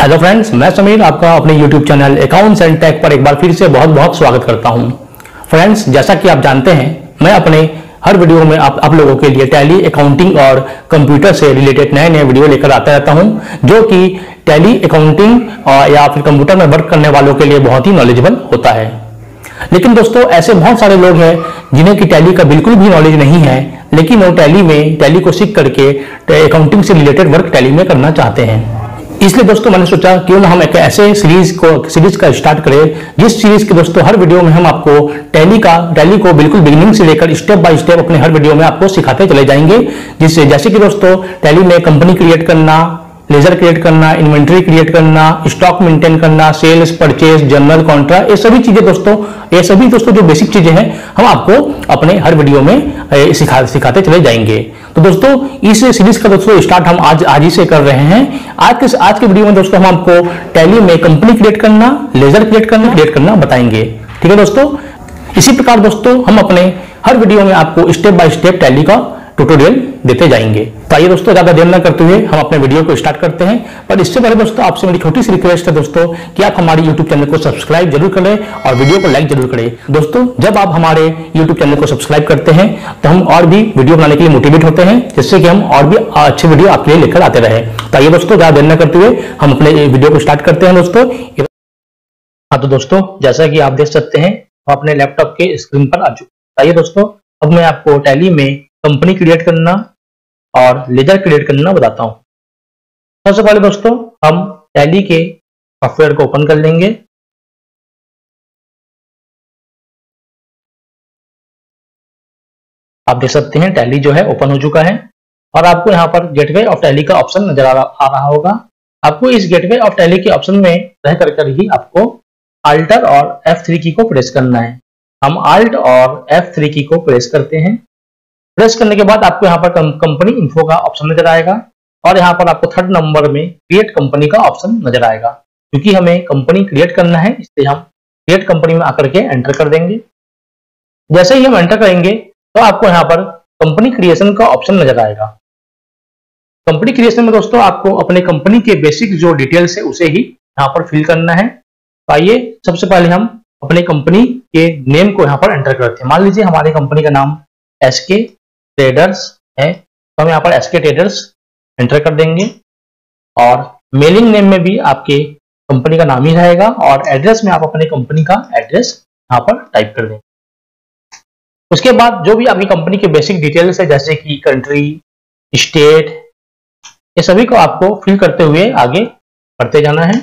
Hello friends, मैं समीर आपका अपने YouTube channel accounts and tech पर एक बार फिर से बहुत बहुत स्वागत करता हूं। फ्रेंड्स, जैसा कि आप जानते हैं, मैं अपने हर वीडियो में आप लोगों के लिए टैली, अकाउंटिंग और कंप्यूटर से रिलेटेड नए नए वीडियो लेकर आता रहता हूं, जो कि टैली, अकाउंटिंग या फिर कंप्यूटर में वर्क करने वालों के लिए बहुत ही नॉलेजेबल होता है। लेकिन दोस्तों, ऐसे बहुत सारे लोग हैं जिन्हें कि टैली का बिल्कुल भी नॉलेज नहीं है, लेकिन वो टैली को सीख करके अकाउंटिंग से रिलेटेड वर्क टैली में करना चाहते हैं। इसलिए दोस्तों मैंने सोचा क्यों ना हम एक ऐसे सीरीज का स्टार्ट करें, जिस सीरीज के दोस्तों हर वीडियो में हम आपको टैली को बिल्कुल बिगिनिंग से लेकर स्टेप बाय स्टेप अपने हर वीडियो में आपको सिखाते चले जाएंगे। जिससे जैसे कि दोस्तों टैली में कंपनी क्रिएट करना, लेजर क्रिएट करना, इन्वेंटरी क्रिएट करना, स्टॉक मेंटेन करना, सेल्स, परचेज, जनरल, कॉन्ट्रा, ये सभी दोस्तों जो बेसिक चीजें हैं हम आपको अपने हर वीडियो में सिखाते चले जाएंगे। तो दोस्तों इस सीरीज का दोस्तों स्टार्ट हम आज ही से कर रहे हैं। आज के वीडियो में दोस्तों हम आपको टैली में कंपनी क्रिएट करना, लेजर क्रिएट करना बताएंगे। ठीक है दोस्तों, इसी प्रकार दोस्तों हम अपने हर वीडियो में आपको स्टेप बाय स्टेप टैली का ट्यूटोरियल देते जाएंगे। तो आइए दोस्तों, ज्यादा देर न करते हुए हम अपने वीडियो को स्टार्ट करते हैं। पर इससे पहले दोस्तों आपसे मेरी छोटी सी रिक्वेस्ट है दोस्तों कि आप हमारे YouTube चैनल को सब्सक्राइब जरूर करें और वीडियो को लाइक जरूर करें। दोस्तों, जब आप हमारे YouTube चैनल को सब्सक्राइब करते हैं तो हम और भी वीडियो बनाने के लिए मोटिवेट होते हैं, जिससे कि हम और भी अच्छे वीडियो आपके लिए लेकर आते रहे। तो आइए दोस्तों, ज्यादा देर न करते हुए हम अपने वीडियो को स्टार्ट करते हैं दोस्तों। हाँ तो दोस्तों, जैसा कि आप देख सकते हैं हम अपने लैपटॉप के स्क्रीन पर आ चुके। आइए दोस्तों, अब मैं आपको टैली में कंपनी क्रिएट करना और लेजर क्रिएट करना बताता हूं। सबसे पहले दोस्तों हम टैली के सॉफ्टवेयर को ओपन कर लेंगे। आप देख सकते हैं टैली जो है ओपन हो चुका है और आपको यहां पर गेटवे ऑफ टैली का ऑप्शन नजर आ रहा होगा। आपको इस गेटवे ऑफ टैली के ऑप्शन में रह कर ही आपको Alt और F3 की को प्रेस करना है। हम Alt और F3 की को प्रेस करते हैं। प्रेस करने के बाद आपको यहाँ पर कंपनी इन्फो का ऑप्शन नजर आएगा और यहाँ पर आपको थर्ड नंबर में क्रिएट कंपनी का ऑप्शन नजर आएगा। क्योंकि हमें कंपनी क्रिएट करना है, इसलिए हम क्रिएट कंपनी में आकर के एंटर कर देंगे। जैसे ही हम एंटर करेंगे तो आपको यहाँ पर कंपनी क्रिएशन का ऑप्शन नजर आएगा। कंपनी क्रिएशन में दोस्तों आपको अपने कंपनी के बेसिक जो डिटेल्स है उसे ही यहाँ पर फिल करना है। तो आइए सबसे पहले हम अपने कंपनी के नेम को यहाँ पर एंटर करते हैं। मान लीजिए हमारी कंपनी का नाम SK ट्रेडर्स है, तो हम यहाँ पर SK ट्रेडर्स एंटर कर देंगे और मेलिंग नेम में भी आपके कंपनी का नाम ही रहेगा और एड्रेस में आप अपने कंपनी का एड्रेस यहाँ पर टाइप कर देंगे। उसके बाद जो भी आपकी कंपनी के बेसिक डिटेल्स है, जैसे कि कंट्री, स्टेट, ये सभी को आपको फिल करते हुए आगे बढ़ते जाना है।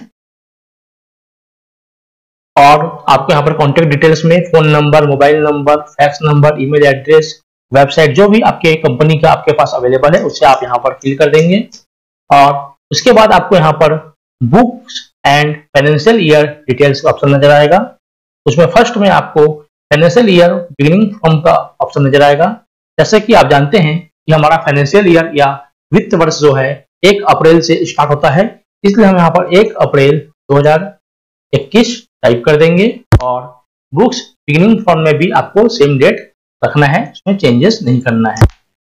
और आपको यहाँ पर कॉन्टेक्ट डिटेल्स में phone number, mobile number, fax number, email address, website, जो भी आपके कंपनी का आपके पास अवेलेबल है उसे आप यहाँ पर फिल कर देंगे। और उसके बाद आपको यहाँ पर books and financial year details का ऑप्शन नजर आएगा। उसमें फर्स्ट में आपको फाइनेंशियल ईयर बिगिनिंग फ्रॉम का ऑप्शन नजर आएगा। जैसे कि आप जानते हैं कि हमारा फाइनेंशियल ईयर या वित्त वर्ष जो है 1 अप्रैल से स्टार्ट होता है, इसलिए हम यहाँ पर 1 अप्रैल 2021 टाइप कर देंगे। और बुक्स बिगिनिंग फ्रॉम में भी आपको सेम डेट रखना है, उसमें चेंजेस नहीं करना है।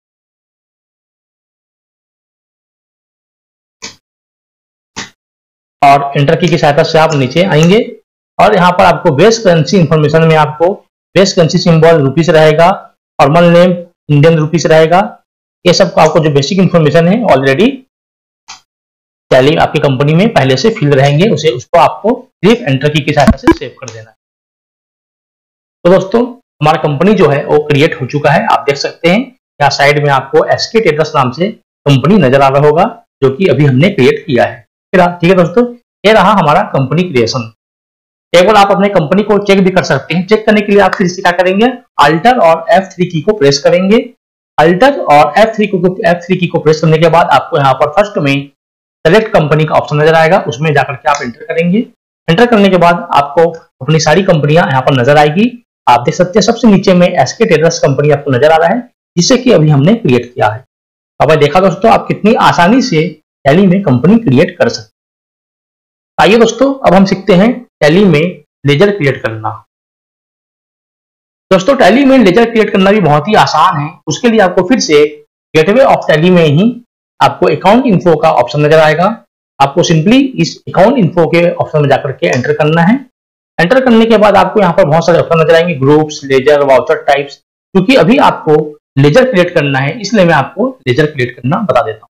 और एंटर की सहायता से आप नीचे आएंगे और यहाँ पर आपको बेस करेंसी इंफॉर्मेशन में आपको बेस करेंसी सिंबल रुपीस रहेगा, फॉर्मल नेम इंडियन रुपीस रहेगा। ये सब आपको जो बेसिक इंफॉर्मेशन है ऑलरेडी टैली आपकी कंपनी में पहले से फिल रहेंगे, उसको आपको सिर्फ एंटर की सहायता से सेव कर देना है। तो दोस्तों हमारा कंपनी जो है वो क्रिएट हो चुका है। आप देख सकते हैं यहाँ साइड में आपको SK ट्रेडर्स नाम से कंपनी नजर आ रहा होगा, जो कि अभी हमने क्रिएट किया है। ठीक है दोस्तों, ये रहा हमारा कंपनी क्रिएशन। एक बार आप अपने कंपनी को चेक भी कर सकते हैं। चेक करने के लिए आप फिर से क्या करेंगे, Alt और F3 की को प्रेस करेंगे। Alt और F3 की को प्रेस करने के बाद आपको यहाँ पर फर्स्ट में सेलेक्ट कंपनी का ऑप्शन नजर आएगा, उसमें जाकर के आप एंटर करेंगे। एंटर करने के बाद आपको अपनी सारी कंपनियां यहाँ पर नजर आएगी। आप देख सकते हैं सबसे नीचे में SK ट्रेडर्स कंपनी आपको नजर आ रहा है, जिसे कि अभी हमने क्रिएट किया है। अब देखा दोस्तों आप कितनी आसानी से टैली में कंपनी क्रिएट कर सकते हैं। आइए दोस्तों अब हम सीखते हैं टैली में लेजर क्रिएट करना। दोस्तों टैली में लेजर क्रिएट करना भी बहुत ही आसान है। उसके लिए आपको फिर से गेटवे ऑफ टैली में ही आपको अकाउंट इन्फो का ऑप्शन नजर आएगा। आपको सिंपली इस अकाउंट इन्फो के ऑप्शन में जाकर के एंटर करना है। एंटर करने के बाद आपको यहाँ पर बहुत सारे ऑप्शन नजर आएंगे, ग्रुप्स, लेजर, वाउचर टाइप्स। क्योंकि अभी आपको लेजर क्रिएट करना है इसलिए मैं आपको लेजर क्रिएट करना बता देता हूँ।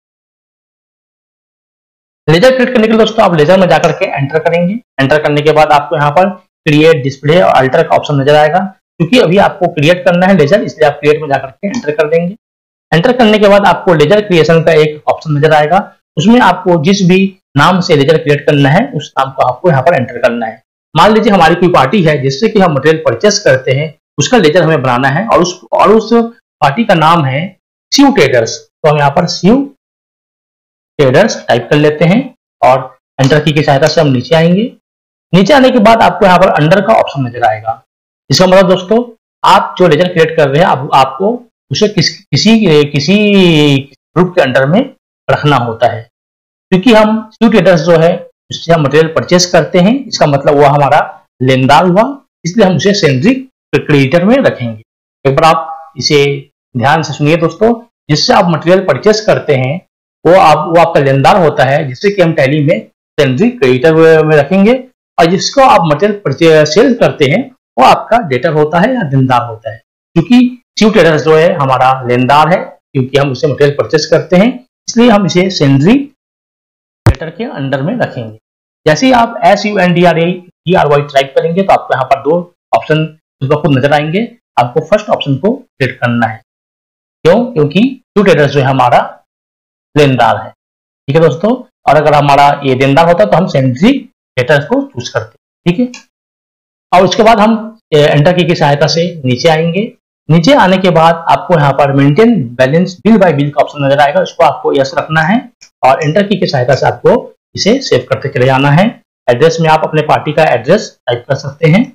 लेजर क्रिएट करने के लिए दोस्तों आप लेजर में जाकर के एंटर करेंगे। एंटर करने के बाद आपको यहाँ पर क्रिएट, डिस्प्ले और अल्टर का ऑप्शन नजर आएगा। क्योंकि अभी आपको क्रिएट करना है लेजर, इसलिए आप क्रिएट में जाकर के एंटर कर देंगे। एंटर करने के बाद आपको लेजर क्रिएशन का एक ऑप्शन नजर आएगा, उसमें आपको जिस भी नाम से लेजर क्रिएट करना है उस नाम को आपको यहाँ पर एंटर करना है। मान लीजिए हमारी कोई पार्टी है जिससे कि हम मटेरियल परचेस करते हैं, उसका लेजर हमें बनाना है और उस पार्टी का नाम है शिव ट्रेडर्स। तो हम यहाँ पर शिव ट्रेडर्स टाइप कर लेते हैं और एंटर की सहायता से हम नीचे आएंगे। नीचे आने के बाद आपको यहाँ पर अंडर का ऑप्शन नजर आएगा। इसका मतलब दोस्तों आप जो लेजर क्रिएट कर रहे हैं आपको उसे किसी ग्रुप के अंडर में रखना होता है। क्योंकि हम शिव ट्रेडर्स जो है उससे हम मटेरियल परचेस करते हैं, इसका मतलब वो हमारा लेनदार हुआ, इसलिए हम उसे सेंड्री क्रेडिटर में रखेंगे। एक बार आप इसे ध्यान से सुनिए दोस्तों, जिससे आप मटेरियल परचेस करते हैं वो आपका लेनदार होता है, जिससे कि हम टैली में सेंड्री क्रेडिटर में रखेंगे। और जिसको आप मटेरियल सेल करते हैं वो आपका डेटर होता है या देनदार होता है। क्योंकि शिव ट्रेडर्स जो है हमारा लेनदार है, क्योंकि हम उसे मटेरियल परचेस करते हैं, इसलिए हम इसे सेंड्री क्रेडिटर के अंडर में रखेंगे। जैसे ही आप SUNDRAY टाइप करेंगे तो आपको यहाँ पर दो ऑप्शन खुद नजर आएंगे। आपको फर्स्ट ऑप्शन को क्लिक करना है। क्यों? क्योंकि शिव ट्रेडर्स जो है हमारा लेनदार है। ठीक है दोस्तों, और अगर हमारा ये देनदार होता तो हम सेंड्री क्रेडिटर को चूज करते। ठीक है, और उसके बाद हम एंटर की सहायता से नीचे आएंगे। नीचे आने के बाद आपको यहाँ पर maintain balance bill by bill का ऑप्शन नजर आएगा, उसको आपको यस रखना है और एंटर की सहायता से आपको इसे सेव करते चले जाना है। एड्रेस में आप अपने पार्टी का एड्रेस टाइप कर सकते हैं।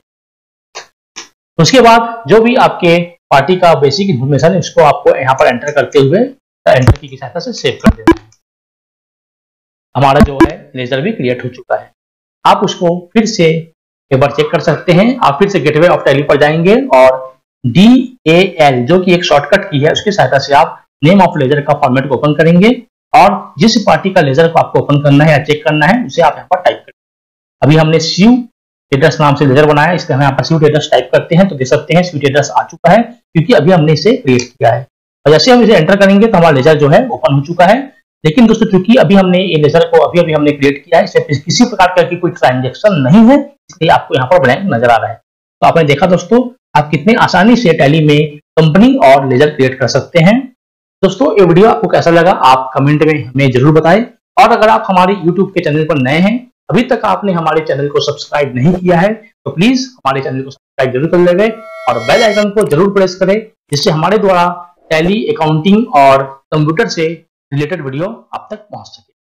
उसके बाद जो भी आपके पार्टी का बेसिक इंफॉर्मेशन है उसको आपको यहाँ पर एंटर करते हुए एंटर की सहायता से सेव कर देना है। हमारा जो है लेजर भी क्रिएट हो चुका है। आप उसको फिर से एक बार चेक कर सकते हैं। आप फिर से गेटवे ऑफ टैली पर जाएंगे और DAL जो कि एक शॉर्टकट की है उसकी सहायता से आप नेम ऑफ लेजर का फॉर्मेट को ओपन करेंगे और जिस पार्टी का लेजर को आपको ओपन करना है या चेक करना है उसे आप यहाँ पर टाइप करें। अभी हमने शिव ट्रेडर्स नाम से लेजर बनाया, इसलिए हम यहाँ पर शिव ट्रेडर्स टाइप करते हैं तो देख सकते हैं शिव ट्रेडर्स आ चुका है, क्योंकि अभी हमने इसे क्रिएट किया है। और जैसे हम इसे एंटर करेंगे तो हमारा लेजर जो है ओपन हो चुका है। लेकिन दोस्तों चूंकि अभी हमने ये लेजर को अभी हमने क्रिएट किया है, इसमें किसी प्रकार का कोई ट्रांजेक्शन नहीं है, इसलिए आपको यहाँ पर ब्लैंक नजर आ रहा है। तो आपने देखा दोस्तों आप कितने आसानी से टैली में कंपनी और लेजर क्रिएट कर सकते हैं। दोस्तों ये वीडियो आपको कैसा लगा आप कमेंट में हमें जरूर बताएं। और अगर आप हमारे YouTube के चैनल पर नए हैं, अभी तक आपने हमारे चैनल को सब्सक्राइब नहीं किया है, तो प्लीज हमारे चैनल को सब्सक्राइब जरूर कर लेंगे और बेल आइकन को जरूर प्रेस करें, जिससे हमारे द्वारा टैली, अकाउंटिंग और कंप्यूटर से रिलेटेड वीडियो आप तक पहुंच सके।